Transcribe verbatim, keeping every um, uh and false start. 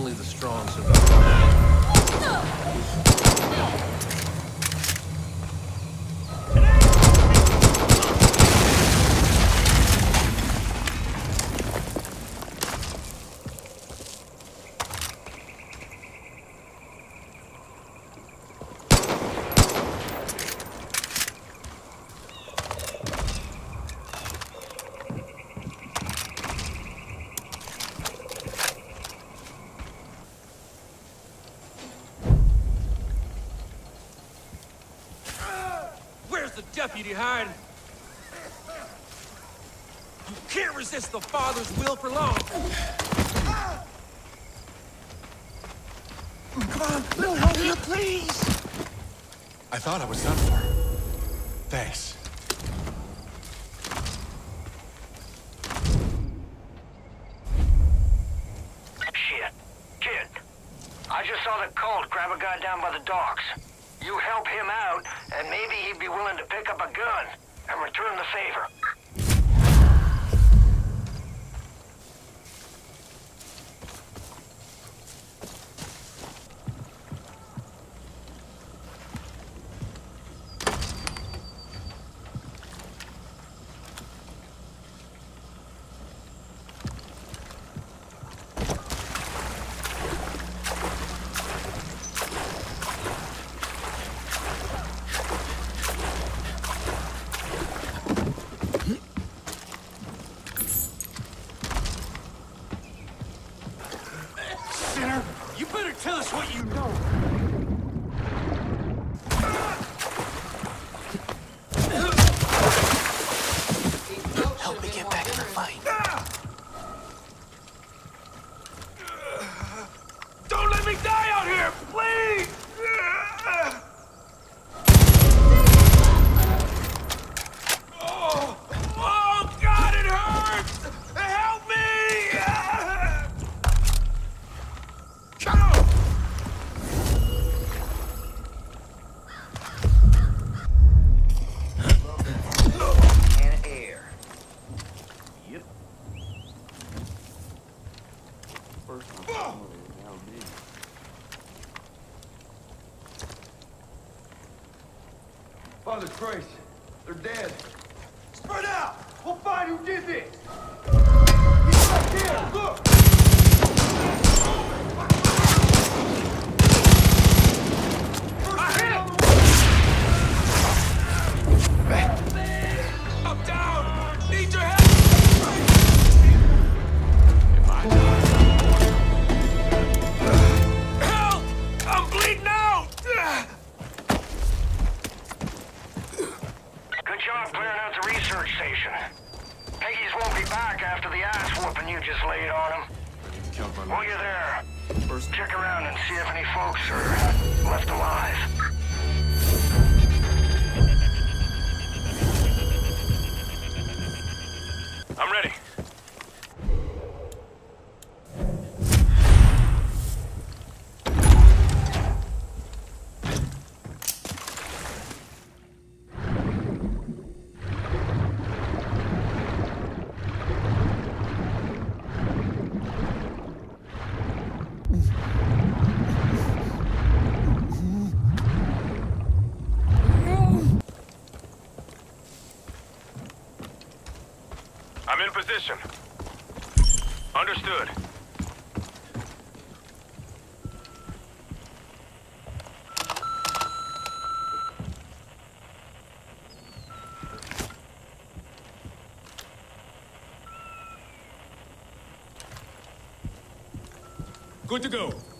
Only the strong survive. The deputy hiding. You can't resist the Father's will for long. Come on, a little help here, please. I thought I was done for. Thanks. Shit. Kid. I just saw the cult grab a guy down by the docks. You help him out, and maybe he'd be willing to pick up a gun and return the favor. You better tell us what you know. Help me get back in the fight. Don't let me die out here, please! Oh, oh God, it hurts! Help me! Father Christ, they're dead. Spread out! We'll find who did this! He's right there, look! I'm down! Need your help! Help! I'm bleeding out! Good job clearing out the research station. Peggy's won't be back after the ass whooping you just laid on him. While you're there, check around and see if any folks are left alive. I'm ready. I'm in position. Understood. Good to go.